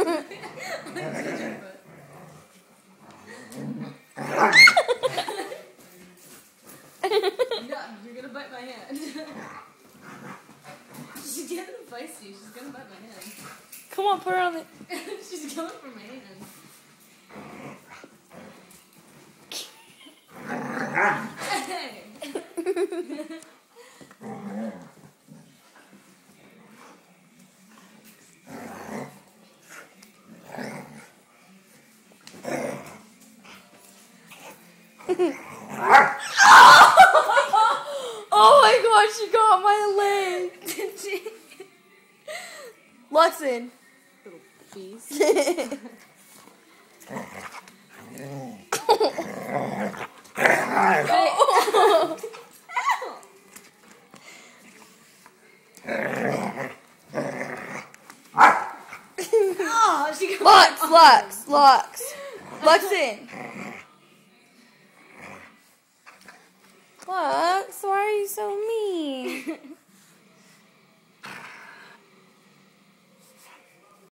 You're gonna bite my hand. She's getting feisty. She's gonna bite my hand. Come on, put her on the... She's going for my hand. Hey! Oh my gosh, she got my leg. Did she? Luxon. Little beast. Oh, she got Lux. Luxon. Lux, why are you so mean?